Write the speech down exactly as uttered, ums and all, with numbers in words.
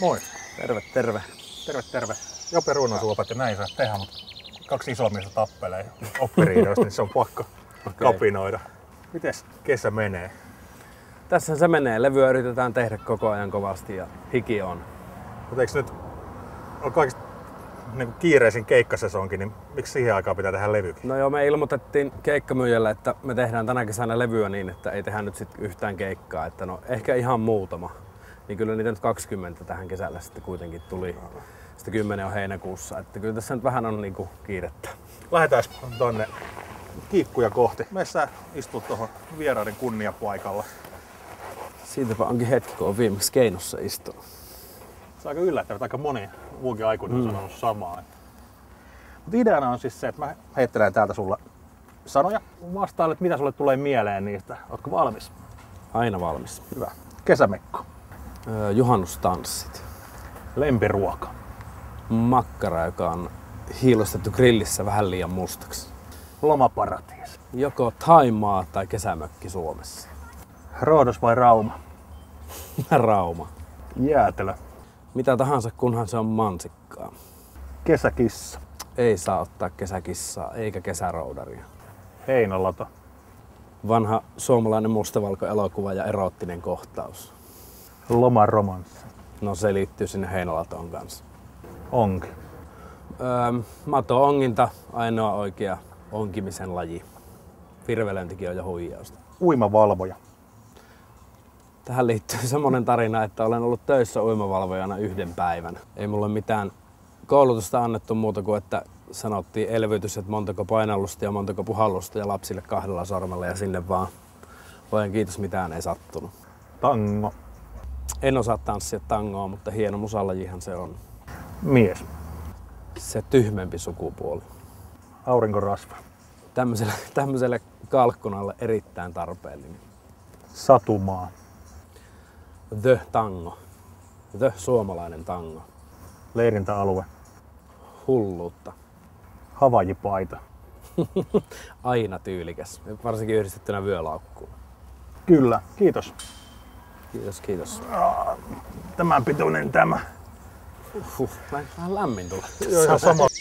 Moi. Terve, terve. Terve, terve. Jope Ruunosuopat ja näin saa tehdä, mutta kaksi isoa miestä tappelee oppiriidoista, niin se on pakko okay. kapinoida. Mites kesä menee? Tässä se menee. Levyä yritetään tehdä koko ajan kovasti ja hiki on. Mutta eikö nyt ole kaikista niin kiireisin keikkasesonkin, niin miksi siihen aikaan pitää tehdä levykin? No joo, me ilmoitettiin keikkamyyjälle, että me tehdään tänä kesänä levyä niin, että ei tehdä nyt sit yhtään keikkaa. Että no ehkä ihan muutama. Niin kyllä niitä nyt kaksikymmentä tähän kesällä sitten kuitenkin tuli. Sitten kymmenen on heinäkuussa. Että kyllä tässä nyt vähän on niinku kiirettä. Lähdetään tonne kiikkuja kohti. Meissä istuu tuohon vieraiden kunniapaikalla. Siitäpä onkin hetki, kun on viimeksi Keinossa istunut. Se on aika yllättävää, että aika moni muukin aikuinen on mm. sanonut samaa. Mutta ideana on siis se, että mä heittelen täältä sulla sanoja. Vastailet, mitä sulle tulee mieleen niistä. Ootko valmis? Aina valmis. Hyvä. Kesämekko. Öö, juhannustanssit. Lempiruoka. Makkara, joka on hiilostettu grillissä vähän liian mustaksi. Lomaparatiisi. Joko Thaimaa tai kesämökki Suomessa. Roodos vai Rauma? Rauma. Jäätelö. Mitä tahansa, kunhan se on mansikkaa. Kesäkissa. Ei saa ottaa kesäkissaa eikä kesäroudaria. Heinälato. Vanha suomalainen mustavalkoelokuva ja eroottinen kohtaus. Lomaromanssi. No se liittyy sinne Heinälatoon kanssa. Onki. Öö, mato-onginta, ainoa oikea onkimisen laji. Virvelöintikin on jo huijausta. Uimavalvoja. Tähän liittyy semmonen tarina, että olen ollut töissä uimavalvojana yhden päivän. Ei mulle mitään koulutusta annettu muuta kuin, että sanottiin elvytys, että montako painallusta ja montako puhallusta ja lapsille kahdella sormella ja sinne vaan. Voin kiitos, mitään ei sattunut. Tango. En osaa tanssia tangoa, mutta hieno musalajihan se on. Mies. Se tyhmempi sukupuoli. Aurinkorasva. Tämmöiselle, tämmöiselle kalkkunalle erittäin tarpeellinen. Satumaa. The tango. The suomalainen tango. Leirintäalue. Hulluutta. Havajipaita. Aina tyylikäs, varsinkin yhdistettynä vyölaukkuun. Kyllä, kiitos. Kiitos, kiitos. Tämän pituinen tämä. Uhuh, vähän lämmin tulee. Joo, ihan sama.